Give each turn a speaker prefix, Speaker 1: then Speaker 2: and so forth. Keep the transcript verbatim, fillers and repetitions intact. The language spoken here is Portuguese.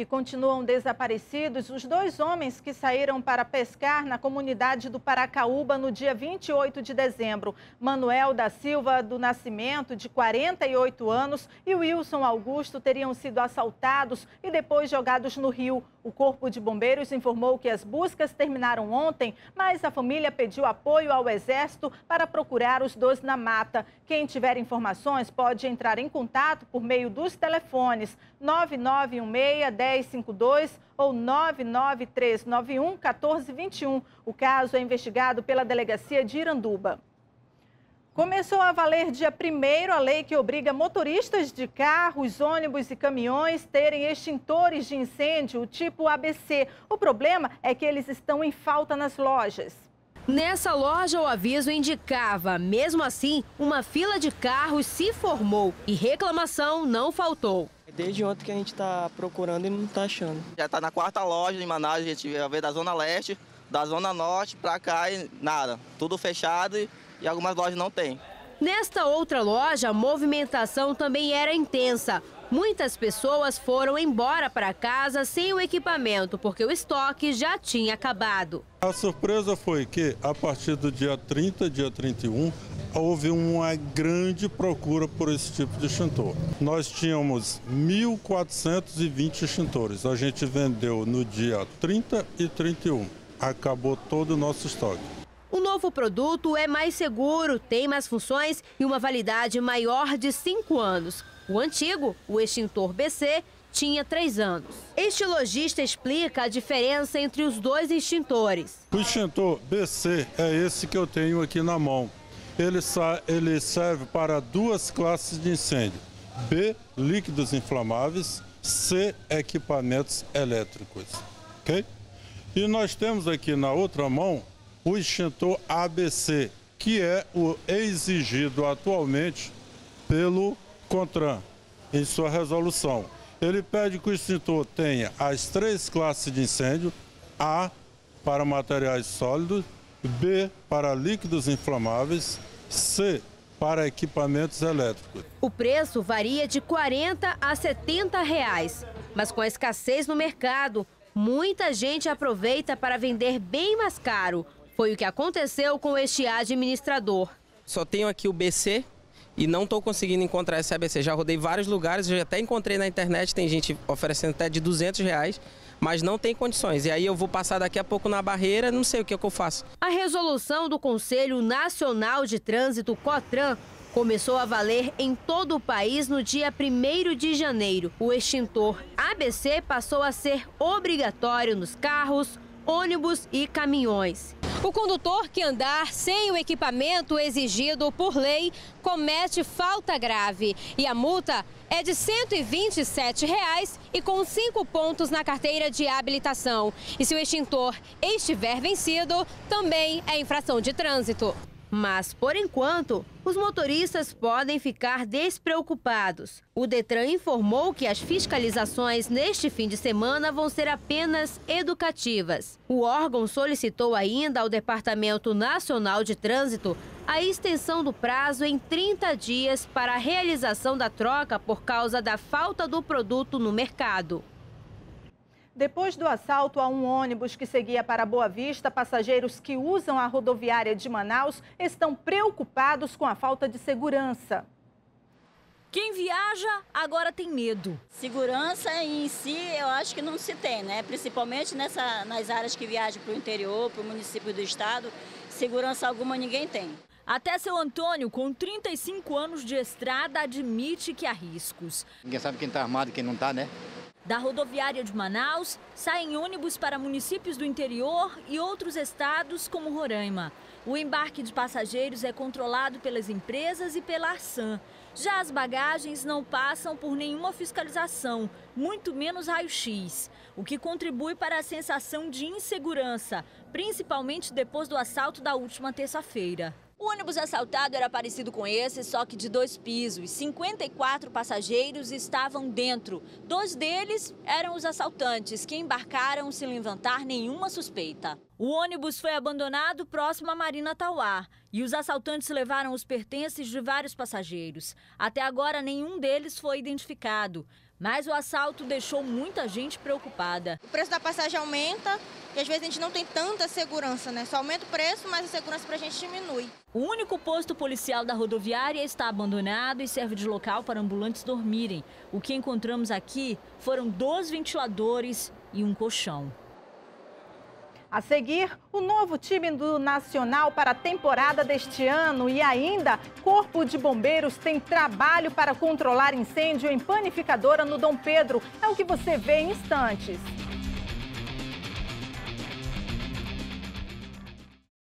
Speaker 1: E continuam desaparecidos os dois homens que saíram para pescar na comunidade do Paracaúba no dia vinte e oito de dezembro. Manuel da Silva do Nascimento, de quarenta e oito anos, e Wilson Augusto teriam sido assaltados e depois jogados no rio. O Corpo de Bombeiros informou que as buscas terminaram ontem, mas a família pediu apoio ao Exército para procurar os dois na mata. Quem tiver informações pode entrar em contato por meio dos telefones nove nove um seis, um zero cinco dois ou nove nove três nove um, um quatro dois um. O caso é investigado pela Delegacia de Iranduba. Começou a valer dia primeiro a lei que obriga motoristas de carros, ônibus e caminhões terem extintores de incêndio tipo A B C. O problema é que eles estão em falta nas lojas.
Speaker 2: Nessa loja, o aviso indicava. Mesmo assim, uma fila de carros se formou e reclamação não faltou.
Speaker 3: Desde ontem que a gente está procurando e não está achando.
Speaker 4: Já está na quarta loja em Manaus, a gente veio da Zona Leste, da Zona Norte para cá e nada. Tudo fechado e, e algumas lojas não tem.
Speaker 2: Nesta outra loja, a movimentação também era intensa. Muitas pessoas foram embora para casa sem o equipamento, porque o estoque já tinha acabado.
Speaker 5: A surpresa foi que, a partir do dia trinta, dia trinta e um, houve uma grande procura por esse tipo de extintor. Nós tínhamos mil quatrocentos e vinte extintores. A gente vendeu no dia trinta e trinta e um. Acabou todo o nosso estoque.
Speaker 2: O novo produto é mais seguro, tem mais funções e uma validade maior de cinco anos. O antigo, o extintor B C, tinha três anos. Este lojista explica a diferença entre os dois extintores.
Speaker 5: O extintor B C é esse que eu tenho aqui na mão. Ele, ele serve para duas classes de incêndio. B, líquidos inflamáveis. C, equipamentos elétricos. Ok? E nós temos aqui na outra mão o extintor A B C, que é o exigido atualmente pelo CONTRAN, em sua resolução. Ele pede que o extintor tenha as três classes de incêndio: A para materiais sólidos, B para líquidos inflamáveis, C para equipamentos elétricos.
Speaker 2: O preço varia de quarenta a setenta reais, mas com a escassez no mercado, muita gente aproveita para vender bem mais caro. Foi o que aconteceu com este administrador.
Speaker 3: Só tenho aqui o B C e não estou conseguindo encontrar esse A B C. Já rodei vários lugares, já até encontrei na internet, tem gente oferecendo até de duzentos reais, mas não tem condições. E aí eu vou passar daqui a pouco na barreira, não sei o que, é que eu faço.
Speaker 2: A resolução do Conselho Nacional de Trânsito, COTRAN, começou a valer em todo o país no dia primeiro de janeiro. O extintor A B C passou a ser obrigatório nos carros, ônibus e caminhões. O condutor que andar sem o equipamento exigido por lei comete falta grave. E a multa é de cento e vinte e sete reais e com cinco pontos na carteira de habilitação. E se o extintor estiver vencido, também é infração de trânsito. Mas, por enquanto, os motoristas podem ficar despreocupados. O Detran informou que as fiscalizações neste fim de semana vão ser apenas educativas. O órgão solicitou ainda ao Departamento Nacional de Trânsito a extensão do prazo em trinta dias para a realização da troca por causa da falta do produto no mercado.
Speaker 1: Depois do assalto a um ônibus que seguia para Boa Vista, passageiros que usam a rodoviária de Manaus estão preocupados com a falta de segurança.
Speaker 6: Quem viaja agora tem medo.
Speaker 7: Segurança em si, eu acho que não se tem, né? Principalmente nessa, nas áreas que viajam para o interior, para o município do estado, segurança alguma ninguém tem.
Speaker 6: Até seu Antônio, com trinta e cinco anos de estrada, admite que há riscos.
Speaker 8: Ninguém sabe quem está armado e quem não está, né?
Speaker 6: Da rodoviária de Manaus, saem ônibus para municípios do interior e outros estados, como Roraima. O embarque de passageiros é controlado pelas empresas e pela Arsan. Já as bagagens não passam por nenhuma fiscalização, muito menos raio-x, o que contribui para a sensação de insegurança, principalmente depois do assalto da última terça-feira.
Speaker 9: O ônibus assaltado era parecido com esse, só que de dois pisos. cinquenta e quatro passageiros estavam dentro. Dois deles eram os assaltantes, que embarcaram sem levantar nenhuma suspeita.
Speaker 6: O ônibus foi abandonado próximo à Marina Tauá e os assaltantes levaram os pertences de vários passageiros. Até agora, nenhum deles foi identificado, mas o assalto deixou muita gente preocupada.
Speaker 10: O preço da passagem aumenta e às vezes a gente não tem tanta segurança, né? Só aumenta o preço, mas a segurança para a gente diminui.
Speaker 6: O único posto policial da rodoviária está abandonado e serve de local para ambulantes dormirem. O que encontramos aqui foram dois ventiladores e um colchão.
Speaker 1: A seguir, o novo time do Nacional para a temporada deste ano e ainda, Corpo de Bombeiros tem trabalho para controlar incêndio em panificadora no Dom Pedro. É o que você vê em instantes.